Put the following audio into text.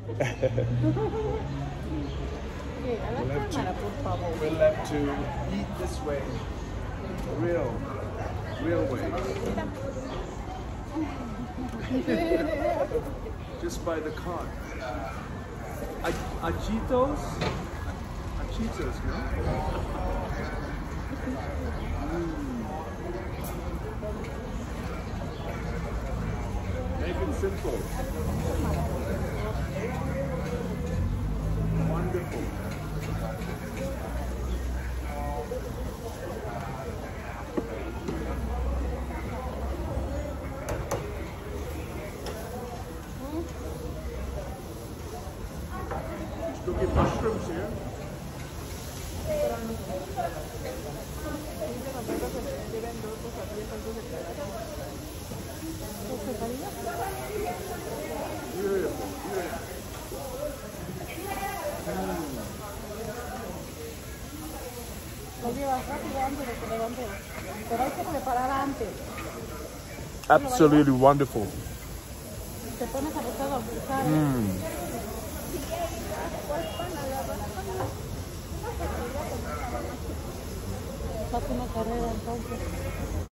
We'll have to eat this way, real way. Just by the cart. Achitos, no? Make it simple. Wonderful. Still get mushrooms here. Beautiful, beautiful. Lo llevas rápido antes de que levante, pero hay que preparar antes. Absolutely wonderful. Te pones abocado a buscar. Vas a una carrera entonces.